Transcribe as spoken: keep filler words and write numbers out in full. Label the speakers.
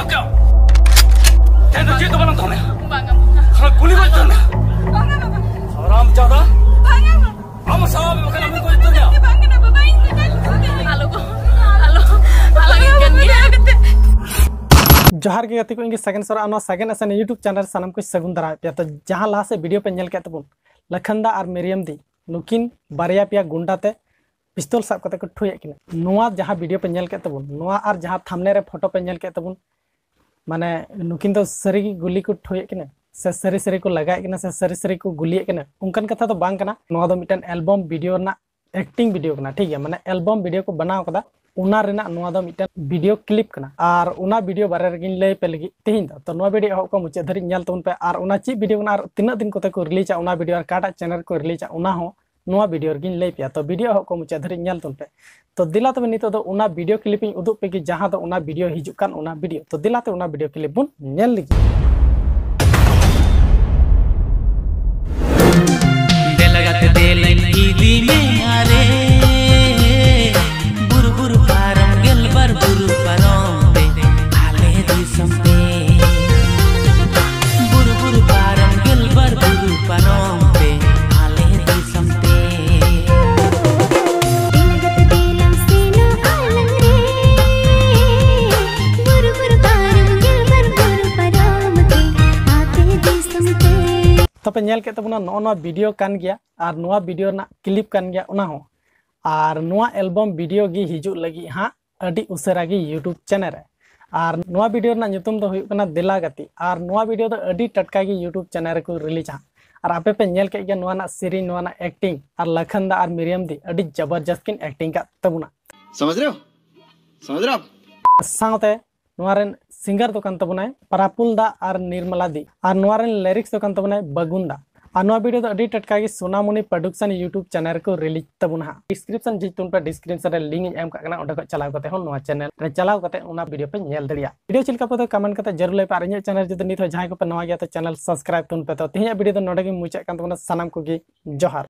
Speaker 1: हो क्या? तेरे तो चीज़ तो बना कौन है?
Speaker 2: Bangga bangga.
Speaker 1: हाँ कुली को इतना
Speaker 2: Bangga bangga.
Speaker 1: आराम ज़्यादा
Speaker 2: Bangga bangga.
Speaker 1: हम साहब में कहना मुझको इतना
Speaker 2: Bangga na baba ini kan. Halo ko. Halo. Halo ikan dia kete.
Speaker 3: जोहार के गति को इंगे सेकंड सर अनो सेकंड असन यूट्यूब चैनल सनम कुछ सगुन दरा पे तो जहां ला से वीडियो पे नेल के तबुन लखनदा और मरियम दी नुकिन बारिया पिया गुंडा ते पिस्तौल साब कते को ठुये किने नोआ जहां वीडियो पे नेल के तबुन नोआ और जहां थंबनेल रे फोटो पे नेल के तबुन माने नुकिन तो सरी की गुली को ठुये किने से सरी सरी को लगाए किने से सरी सरी को गुली किने उनकन कथा तो बांग कना नोआ दो मिटन एल्बम वीडियो ना एक्टिंग वीडियो कना ठीक है माने एल्बम वीडियो को बनाव कदा उना रेना नोआ दो मिटन वीडियो क्लिप कना और उना वीडियो बारे रेगिन लay पे लगी तेहिन दा तो नोआ वीडियो हो को मुचे धरी नेल तउन पे और उना ची वीडियो कना और तिना दिन कोते को रिलीज उना वीडियो और काटा चैनल को रिलीज उना हो नोआ वीडियो रेगिन लay पे तो वीडियो हो को मुचे धरी नेल तउन पे तो दिला तबे नितो दो उना वीडियो क्लिपिंग उदुग पे कि जहां दो उना वीडियो हिजुक कान उना वीडियो तो दिलाते उना वीडियो क्लिप बुन नेल लगी
Speaker 4: दे लगाते दे लाइन ईदी में आरे
Speaker 3: तब नेल के तबना नो नो वीडियो कान गया और नोआ वीडियो ना क्लिप कान गया उना हो और नोआ एल्बम वीडियो गी हिजु लगी हाँ अडी उसरा गी यूट्यूब चैनल है और नोआ वीडियो ना nyutum दो हुई कना दिला गति और नोआ वीडियो तो अडी टटका गी यूट्यूब चैनल को रिलीज हाँ और आपे पे नेल के गया नोआ ना सीरीज नोआ ना एक्टिंग और लखनदा और मरियम दी अडी जबरदस्त किन एक्टिंग का तबुना
Speaker 5: समझ रहे हो समझ रहे हो आप
Speaker 3: साउते नोआरेन सिंगर दोकान तबुनाय परापुल दा और निर्मला दी और नोआरेन लिरिक्स दोकान तबुनाय बगुंदा और नोआ वीडियो तो अडी टटका गी सोनामुनी प्रोडक्शन यूट्यूब चैनल को रिलीज तबुना डिस्क्रिप्शन जितुन पे डिस्क्रिप्शन रे लिंक एम का ओंडे को चलाव कते हो नोआ चैनल रे चलाव कते उना वीडियो पे नेल दड़िया वीडियो चिलका पे तो कमेंट कते जरूर ले पार चैनल जदि नित हो जहां को पे नोआ गया तो चैनल सब्सक्राइब तुन पे तो तिहिया वीडियो तो नोडे गी मुचा कान तबुना सनम को गी जोहार।